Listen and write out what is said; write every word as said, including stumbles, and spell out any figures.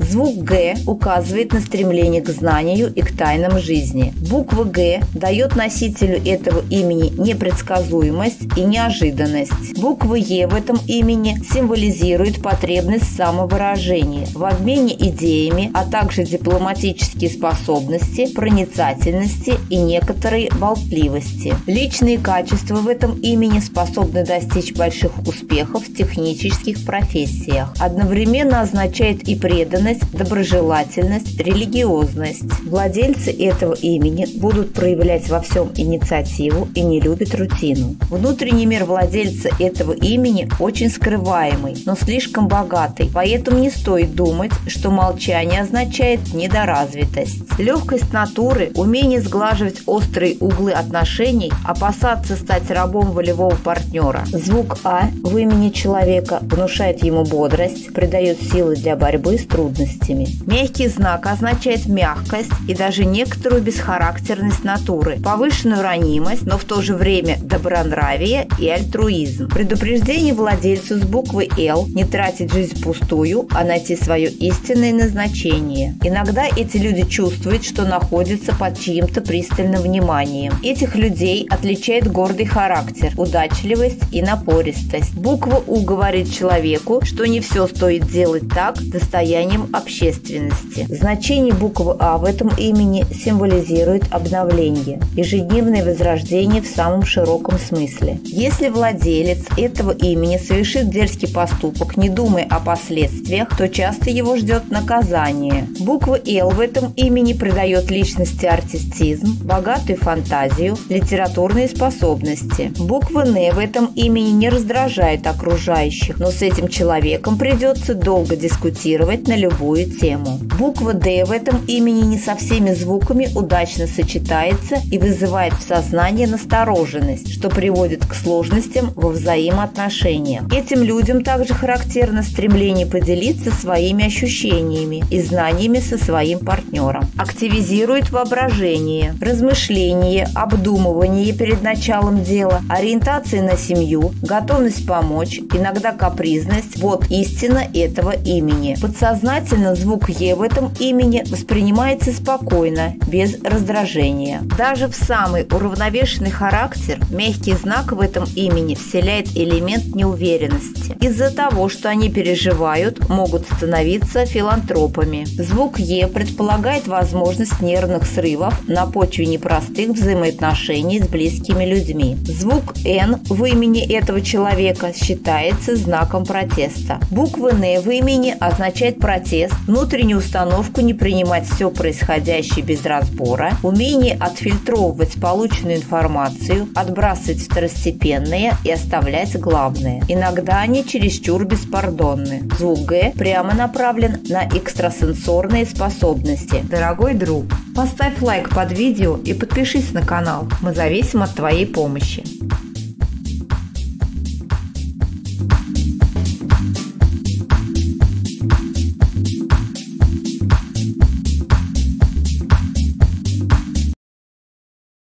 Звук «г» указывает на стремление к знанию и к тайнам жизни. Буква «г» дает носителю этого имени непредсказуемость и неожиданность. Буква «е» в этом имени символизирует потребность в самовыражении, в обмене идеями, а также дипломатические способности, проницательности и некоторой болтливости. Личные качества в этом имени способны достичь больших успехов в технических профессиях. Одновременно означает и преданность, доброжелательность, религиозность. Владельцы этого имени будут проявлять во всем инициативу и не любят рутину. Внутренний мир владельца этого имени очень скрываемый, но слишком богатый, поэтому не стоит думать, что молчание означает недоразвитость. Легкость натуры, умение сглаживать острые углы отношений, опасаться стать рабом волевого партнера. Звук «а» в имени человека внушает ему бодрость, придает силы для борьбы с трудностями. Мягкий знак означает мягкость и даже некоторую бесхарактерность натуры, повышенную ранимость, но в то же время добронравие и альтруизм. Предупреждение владельцу с буквы «Л» не тратить жизнь впустую, а найти свое истинное назначение. Иногда эти люди чувствуют, что находятся под чьим-то пристальным вниманием. Этих людей отличает гордый характер, удачливость и напористость. Буква «У» говорит человеку, что не все стоит делать так достоянием общественности. Значение буквы «А» в этом имени символизирует обновление, ежедневное возрождение в самом широком смысле. Если владелец этого имени совершит дерзкий поступок, не думая о последствиях, то часто его ждет наказание. Буква «Л» в этом имени придает личности артистизм, богатую фантазию, литературные способности. Буква «Н» в этом имени не раздражает окружающих, но с этим человеком придется долго дискутировать на любую тему. Буква «Д» в этом имени не со всеми звуками удачно сочетается и вызывает в сознании настороженность, что приводит к сложностям во взаимоотношениях. Этим людям также характерно стремление поделиться своими ощущениями и знаниями со своим партнером. Активизирует воображение, размышление, обдумывание перед началом дела, ориентация на семью, готовность помочь, иногда капризность – вот истина этого имени. Подсознательно звук «е» в этом имени воспринимается спокойно, без раздражения. Даже в самый уравновешенный характер мягкий знак в этом имени вселяет элемент неуверенности. Из-за того, что они переживают, могут становиться филантропами. Звук «е» предполагает возможность нервных срывов на почве непростых взаимоотношений с близкими людьми. Звук «н» в имени этого человека считается знаком протеста. Буква «н» в имени означает протест, внутреннюю установку не принимать все происходящее без разбора, умение отфильтровывать полученную информацию, отбрасывать второстепенное и оставлять главное. Иногда они чересчур беспардонны. Звук «г» прямо направлен на экстрасенсорные способности. Дорогой друг, поставь лайк под видео и подпишись на канал. Мы зависим от твоей помощи.